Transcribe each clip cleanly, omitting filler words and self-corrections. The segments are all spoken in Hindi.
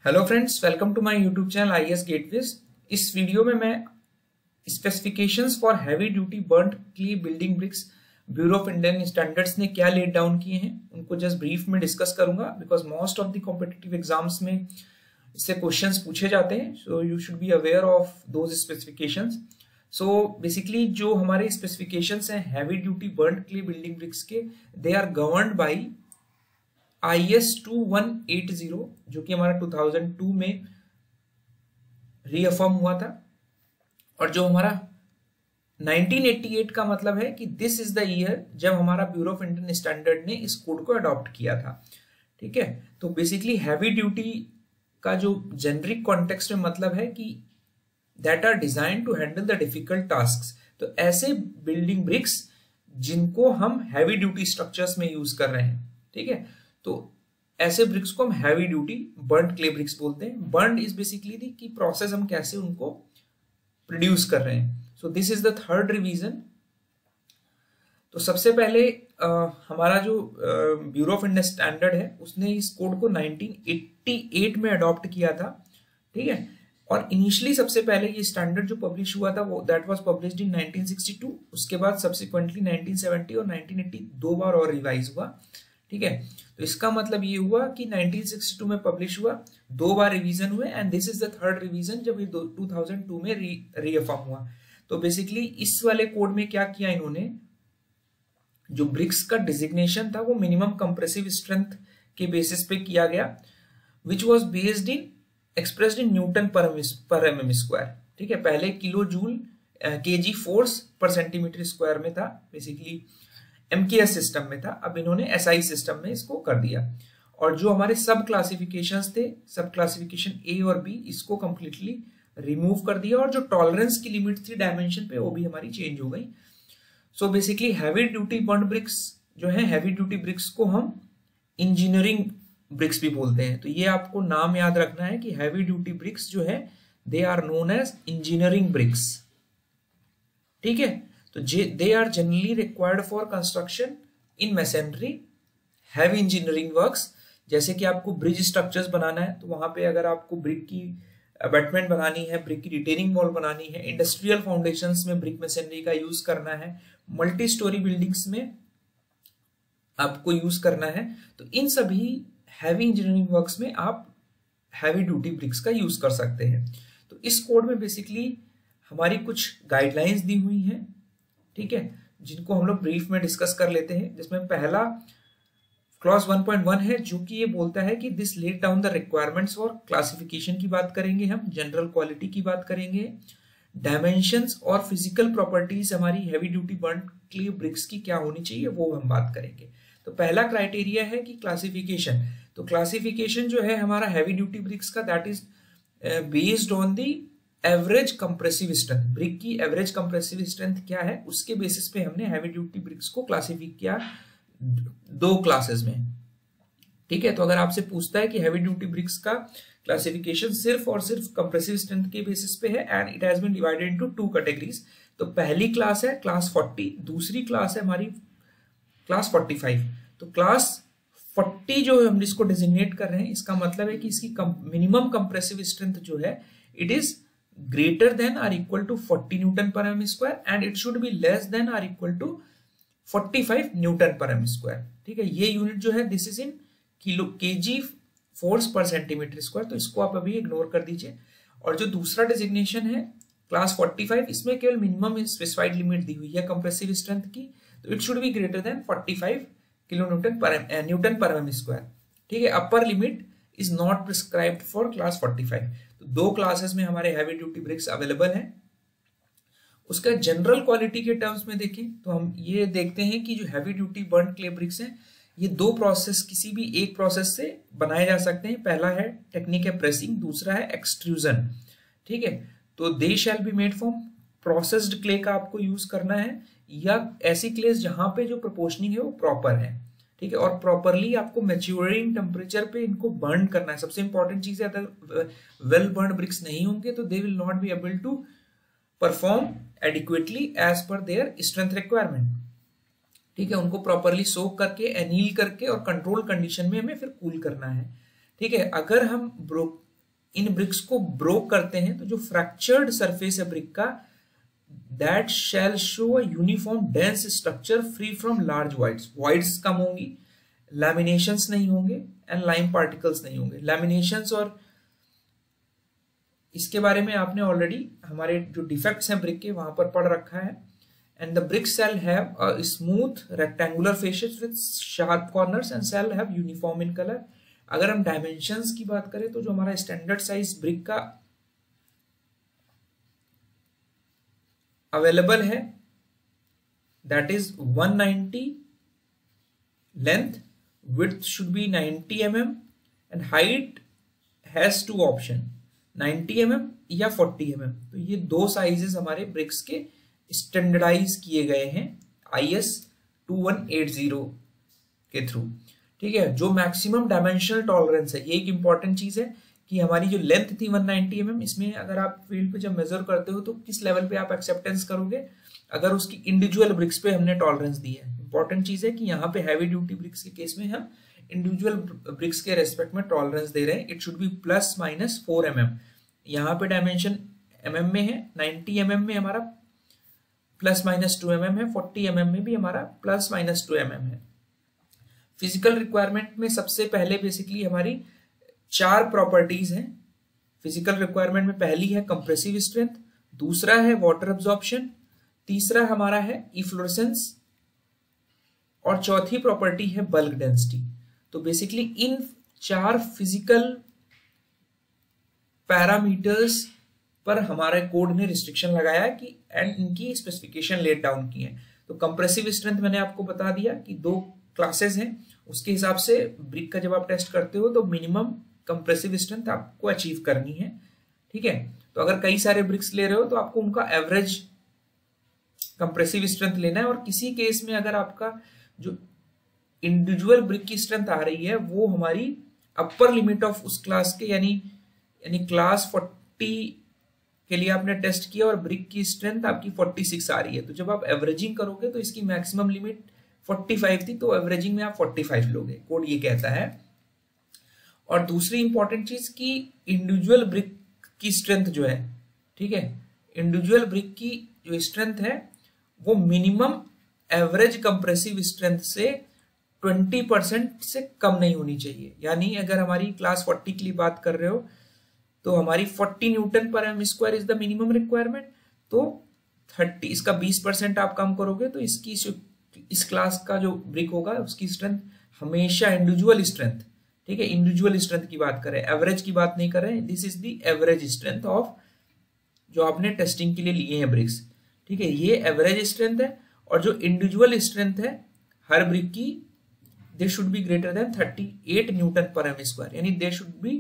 Hello friends, welcome to my YouTube channel IAS gateways. इस वीडियो में मैं specifications for heavy duty burned clay building bricks bureau of Indian standards ने क्या लेट डाउन किए हैं उनको जस्ट ब्रीफ में डिस्कस करूंगा, because most of the competitive exams में इससे क्वेश्चंस पूछे जाते हैं, so you should be aware of those specifications. So basically जो हमारे स्पेसिफिकेशंस हैं heavy duty burned clay building bricks के, दे आर गवर्न्ड बाई IS 2180 जो कि हमारा 2002 में रीअफर्म हुआ था, और जो हमारा 1988 का मतलब है कि दिस इज द ईयर जब हमारा ब्यूरो ऑफ इंडियन स्टैंडर्ड ने इस कोड को अडॉप्ट किया था। ठीक है, तो बेसिकली हैवी ड्यूटी का जो जेनरिक कॉन्टेक्स्ट में मतलब है कि that are design to handle the difficult tasks. तो ऐसे बिल्डिंग ब्रिक्स जिनको हम हैवी ड्यूटी स्ट्रक्चर्स में यूज कर रहे हैं। ठीक है, तो ऐसे ब्रिक्स को हम heavy duty burned clay bricks बोलते हैं। बर्न्ड इज बेसिकली दी कि प्रोसेस हम कैसे उनको प्रोड्यूस कर रहे हैं। So this is the third revision. तो सबसे पहले हमारा जो ब्यूरो ऑफ इंडियन स्टैंडर्ड है उसने इस कोड को 1988 में अडॉप्ट किया था। ठीक है, और इनिशियली सबसे पहले ये स्टैंडर्ड जो पब्लिश हुआ था वो दैट वाज पब्लिश्ड इन 1962। उसके बाद सब्सिक्वेंटली 1970 और 1980 दो बार और रिवाइज हुआ। ठीक है, तो इसका मतलब ये हुआ कि 1962 में पब्लिश हुआ, दो बार रिवीजन हुए, and this is the third revision जब ये 2002 में रीअफर्म हुआ। तो बेसिकली इस वाले कोड में क्या किया इन्होंने, जो ब्रिक्स का डिजिग्नेशन था वो मिनिमम कंप्रेसिव स्ट्रेंथ के बेसिस पे किया गया, which was based in expressed in newton per MM square. ठीक है, पहले kilo joule KG force per centimetre square में था, बेसिकली MKS सिस्टम में था। अब इन्होंने SI सिस्टम में इसको कर दिया, और जो हमारे सब क्लासिफिकेशंस थे, सब क्लासिफिकेशन A और B, इसको कंप्लीटली रिमूव कर दिया, और जो टॉलरेंस की लिमिट थी डायमेंशन पे वो भी हमारी चेंज हो गई। So basically heavy duty burned bricks जो है, हैवी ड्यूटी ब्रिक्स को हम इंजीनियरिंग ब्रिक्स भी बोलते हैं। तो ये आपको नाम याद रखना है कि हैवी ड्यूटी ब्रिक्स जो है they are known as engineering bricks. ठीक है, तो they are generally required for construction in masonry, heavy engineering works। जैसे कि आपको ब्रिज स्ट्रक्चर्स बनाना है तो वहां पे अगर आपको ब्रिक की अबैटमेंट बनानी है, ब्रिक की रिटेनिंग वॉल बनानी है, इंडस्ट्रियल फाउंडेशंस में ब्रिक मशीनरी का यूज करना है, मल्टी स्टोरी बिल्डिंग्स में आपको यूज करना है, तो इन सभी हैवी इंजीनियरिंग वर्क्स में आप हैवी ड्यूटी ब्रिक्स का यूज कर सकते हैं। तो इस कोड में बेसिकली हमारी कुछ गाइडलाइंस दी हुई हैं। ठीक है, जिनको हम लोग ब्रीफ में डिस्कस कर लेते हैं, जिसमें पहला क्लॉज 1.1 है जो कि ये बोलता है कि this laid down the requirements for classification की बात करेंगे, हम जनरल क्वालिटी की बात करेंगे, डायमेंशंस और फिजिकल प्रॉपर्टीज हमारी heavy duty burned clay bricks की क्या होनी चाहिए वो हम बात करेंगे। तो पहला क्राइटेरिया है कि क्लासिफिकेशन। तो क्लासिफिकेशन जो है हमारा हैवी ड्यूटी ब्रिक्स का, that is based on the average compressive strength. Brick की एवरेज कंप्रेसिव स्ट्रेंथ क्या है उसके बेसिस पे हमने हैवी ड्यूटी ब्रिक्स को क्लासिफाई किया दो क्लासेस में। ठीक है, तो अगर आपसे पूछता है कि हैवी ड्यूटी ब्रिक्स का क्लासिफिकेशन सिर्फ और सिर्फ कंप्रेसिव स्ट्रेंथ के बेसिस पे है, and it has been divided into two categories. तो पहली क्लास है क्लास 40, दूसरी क्लास है हमारी क्लास 45। तो क्लास 40 जो हम जिसको डिजिग्नेट कर रहे हैं, इसका मतलब है कि इसकी मिनिमम कंप्रेसिव स्ट्रेंथ जो है it is greater than or equal to 40 Newton per mm square, and it should be less than or equal to 45 Newton per mm square। ठीक है, ये यूनिट जो है this is in kilo KG force per centimetre square, तो इसको आप अभी इग्नोर कर दीजिए। और जो दूसरा डिजिग्नेशन है क्लास 45, इसमें केवल मिनिमम स्पेसिफाइड लिमिट दी हुई है कंप्रेसिव स्ट्रेंथ की, तो it should be greater than 45 kilo newton per M square. ठीक है, upper limit is not prescribed for class 45। तो दो क्लासेस में हमारे हैवी ड्यूटी ब्रिक्स अवेलेबल हैं। उसका जनरल क्वालिटी के टर्म्स में देखें तो हम ये देखते हैं कि जो heavy duty burned clay bricks हैं ये दो प्रोसेस, किसी भी एक प्रोसेस से बनाए जा सकते हैं। पहला है टेक्निक है प्रेसिंग, दूसरा है एक्सट्रूजन। ठीक है, तो they shall be made from processed clay का आपको यूज करना है, या ऐसी क्लेस जहां पे जो प्रोपोर्शनिंग है वो प्रॉपर है। ठीक है, और प्रॉपरली आपको मैच्योरिंग टेम्परेचर पे इनको बर्न करना है। सबसे इंपॉर्टेंट चीज है, अगर वेल बर्न ब्रिक्स नहीं होंगे तो they will not be able to perform adequately as per their strength requirement. ठीक है, उनको प्रॉपरली सोक करके, एनील करके और कंट्रोल कंडीशन में हमें फिर कूल करना है। ठीक है, अगर हम इन ब्रिक्स को ब्रोक करते हैं तो जो फ्रैक्चर्ड सरफेस है ब्रिक का, that shall show a uniform dense structure free from large voids. Voids कम होंगी, लैमिनेशंस नहीं होंगे एंड लाइम पार्टिकल्स नहीं होंगे। लैमिनेशंस और इसके बारे में आपने ऑलरेडी हमारे जो डिफेक्ट्स हैं ब्रिक के वहां पर पढ़ रखा है। And the brick shall have a smooth rectangular faces with sharp corners and shall have uniform in color। अगर हम डायमेंशंस की बात करें तो जो हमारा स्टैंडर्ड साइज ब्रिक का अवेलेबल है that is 190 length, width should be 90 mm and height has two option 90 mm या 40 mm। तो ये दो साइजेस हमारे ब्रिक्स के स्टैंडर्डाइज किए गए हैं IS 2180 के थ्रू। ठीक है, जो मैक्सिमम डायमेंशनल टॉलरेंस है, ये एक इंपॉर्टेंट चीज है कि हमारी जो लेंथ थी 190 mm, इसमें अगर आप फील्ड पे जब मेजर करते हो तो किस लेवल पे आप एक्सेप्टेंस करोगे अगर उसकी इंडिविजुअल ब्रिक्स पे हमने टॉलरेंस दी है। इंपॉर्टेंट चीज है कि यहाँ पे हैवी ड्यूटी ब्रिक्स के केस में हम इंडिविजुअल ब्रिक्स के रेस्पेक्ट में टॉलरेंस दे रहे हैं। It should be ±4 mm। यहाँ पे डायमेंशन mm में है, 90 mm में हमारा ±2 mm है, 40 mm में भी हमारा ±2 mm है। फिजिकल रिक्वायरमेंट में सबसे पहले बेसिकली हमारी 4 प्रॉपर्टीज हैं। फिजिकल रिक्वायरमेंट में पहली है कंप्रेसिव स्ट्रेंथ, दूसरा है वाटर एब्जॉर्प्शन, तीसरा हमारा है इफ्लोरेसेंस और चौथी प्रॉपर्टी है बल्क डेंसिटी। तो बेसिकली इन 4 फिजिकल पैरामीटर्स पर हमारे कोड ने रिस्ट्रिक्शन लगाया है कि एंड इनकी स्पेसिफिकेशन लेट डाउन की है। तो कंप्रेसिव स्ट्रेंथ मैंने आपको बता दिया कि 2 क्लासेस हैं, उसके हिसाब से ब्रिक का जब आप टेस्ट करते हो तो मिनिमम कंप्रेसिव स्ट्रेंथ आपको अचीव करनी है। ठीक है, तो अगर कई सारे ब्रिक्स ले रहे हो तो आपको उनका एवरेज कंप्रेसिव स्ट्रेंथ लेना है। और किसी केस में अगर आपका जो इंडिविजुअल ब्रिक की स्ट्रेंथ आ रही है वो हमारी अपर लिमिट ऑफ उस क्लास के यानी क्लास 40 के लिए आपने टेस्ट किया और ब्रिक की स्ट्रेंथ आपकी 46 आ रही है, तो जब आप एवरेजिंग करोगे तो इसकी मैक्सिमम लिमिट 45 थी, तो एवरेजिंग में आप 45 लोगे, कोड ये कहता है। और दूसरी इंपॉर्टेंट चीज कि इंडिविजुअल ब्रिक की स्ट्रेंथ जो है, ठीक है, इंडिविजुअल ब्रिक की जो स्ट्रेंथ है वो मिनिमम एवरेज कंप्रेसिव स्ट्रेंथ से 20% से कम नहीं होनी चाहिए। यानी अगर हमारी क्लास 40 के लिए बात कर रहे हो तो हमारी 40 newton per M square is the minimum requirement, तो 30 इसका 20% आप कम करोगे तो इसकी इस क्लास का जो ब्रिक होगा उसकी स्ट्रेंथ हमेशा इंडिविजुअल स्ट्रेंथ, ठीक है, इंडिविजुअल स्ट्रेंथ की बात करें, एवरेज की बात नहीं कर रहे हैं। This is the average strength of जो आपने टेस्टिंग के लिए लिए हैं ब्रिक्स। ठीक है, ये एवरेज स्ट्रेंथ है और जो इंडिविजुअल स्ट्रेंथ है हर ब्रिक की they should be greater than 38 newton per M square, यानी they should be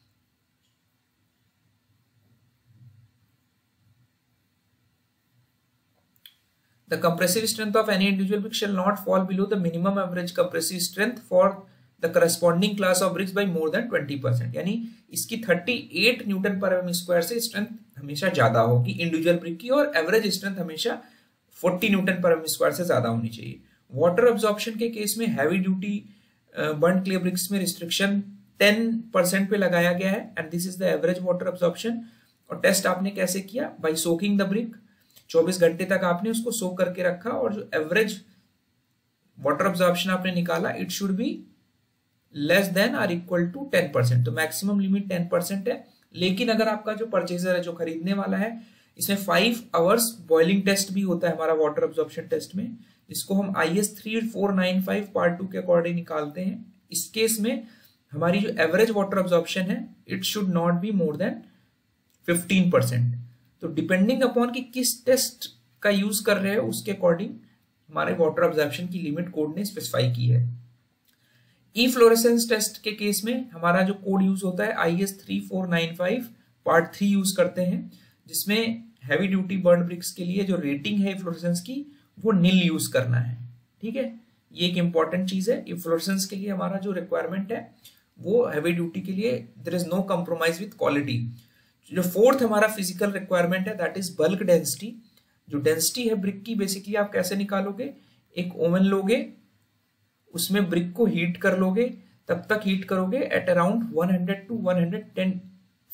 the compressive strength of any individual brick shall not fall below the minimum average compressive strength for the corresponding class of bricks by more than 20%। यानी इसकी 38 न्यूटन पर एम स्क्वायर से स्ट्रेंथ हमेशा ज्यादा होगी इंडिविजुअल ब्रिक की, और एवरेज स्ट्रेंथ हमेशा 40 न्यूटन पर एम स्क्वायर से ज्यादा होनी चाहिए। वाटर एब्जॉर्प्शन के केस में heavy duty burn clay bricks में रिस्ट्रिक्शन 10% पे लगाया गया है and this is the average water absorption. और टेस्ट आपने कैसे किया? बाय सोकिंग द ब्रिक, 24 घंटे तक आपने उसको सोक करके रखा और जो एवरेज वाटर एब्जॉर्प्शन आपने निकाला it should be less than और इक्वल टू 10%। तो मैक्सिमम लिमिट 10% है, लेकिन अगर आपका जो परचेजर है, जो खरीदने वाला है, इसमें 5 आवर्स बॉइलिंग टेस्ट भी होता है हमारा वाटर एब्जॉर्प्शन टेस्ट में, जिसको हम IS 3495 पार्ट 2 के अकॉर्डिंग निकालते हैं। इस केस में हमारी जो एवरेज वाटर एब्जॉर्प्शन है it should not be more than 15%। तो डिपेंडिंग अपॉन कि किस टेस्ट का यूज कर रहे हैं उसके अकॉर्डिंग हमारे वाटर एब्जॉर्प्शन की लिमिट कोड ने स्पेसिफाई की है। ई फ्लोरेसेंस टेस्ट के केस में हमारा जो कोड यूज होता है IS 3495 पार्ट 3 यूज करते हैं, जिसमें हैवी ड्यूटी बर्न ब्रिक्स के लिए जो रेटिंग है फ्लोरेसेंस की वो नील यूज करना है। ठीक है, ये एक इंपॉर्टेंट चीज है। ई फ्लोरेसेंस के लिए हमारा जो रिक्वायरमेंट है वो हैवी ड्यूटी के लिए there is no compromise with quality. जो फोर्थ हमारा फिजिकल रिक्वायरमेंट है दैट इज बल्क डेंसिटी। जो डेंसिटी है ब्रिक की बेसिकली आप कैसे निकालोगे? एक ओवन लोगे, उसमें ब्रिक को हीट कर लोगे, तब तक हीट करोगे at around 100 to 110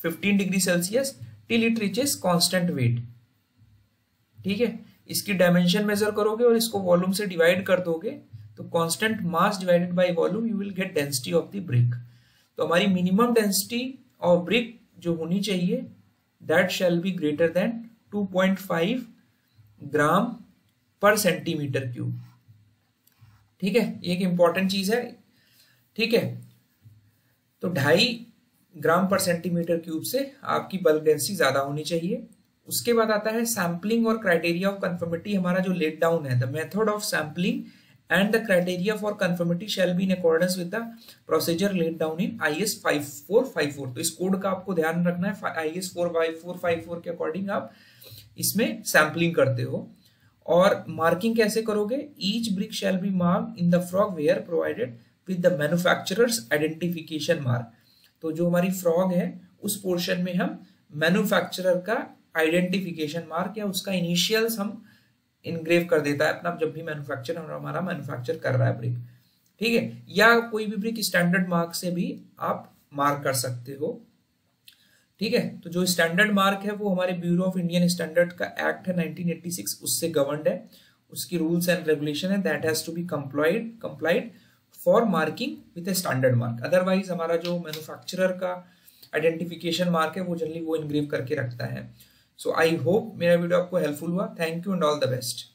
15 degree Celsius till it reaches constant weight. ठीक है, इसकी डायमेंशन मेजर करोगे और इसको वॉल्यूम से डिवाइड कर दोगे तो constant mass divided by volume you will get density of the brick. तो हमारी मिनिमम डेंसिटी ऑफ ब्रिक जो होनी चाहिए that shall be greater than 2.5 gram per centimetre cube. ठीक है, ये एक इंपॉर्टेंट चीज है। ठीक है, तो 2.5 ग्राम पर सेंटीमीटर क्यूब से आपकी बल्क डेंसिटी ज्यादा होनी चाहिए। उसके बाद आता है सैम्पलिंग और क्राइटेरिया ऑफ कंफर्मिटी। हमारा जो लेट डाउन है, the method of sampling and the criteria for conformity shall be in accordance with the procedure laid down in IS 5454। तो इस कोड का आपको ध्यान रखना है, IS 5454 के अकॉर्डिंग आप इसमें सैम्पलिंग करते हो। और मार्किंग कैसे करोगे? Each brick shall be marked in the frog where provided with the manufacturer's identification mark. तो जो हमारी फ्रॉग है उस पोर्शन में हम मैन्युफैक्चरर का आइडेंटिफिकेशन मार्क या उसका इनिशियल्स हम इनग्रेव कर देता है अपना, जब भी मैन्युफैक्चरर हमारा मैन्युफैक्चर कर रहा है ब्रिक। ठीक है, या कोई भी ब्रिक स्टैंडर्ड मार्क से भी आप मार्क कर सकते हो। ठीक है, तो जो स्टैंडर्ड मार्क है वो हमारे ब्यूरो ऑफ इंडियन स्टैंडर्ड का एक्ट है 1986, उससे गवर्नड है। उसकी रूल्स एंड रेगुलेशन है that has to be complied for marking with a standard mark. Otherwise हमारा जो मैन्युफैक्चरर का आइडेंटिफिकेशन मार्क है वो जनरली वो इनग्रेव करके रखता है। सो आई होप मेरा वीडियो आपको हेल्पफुल हुआ। Thank you and all the best.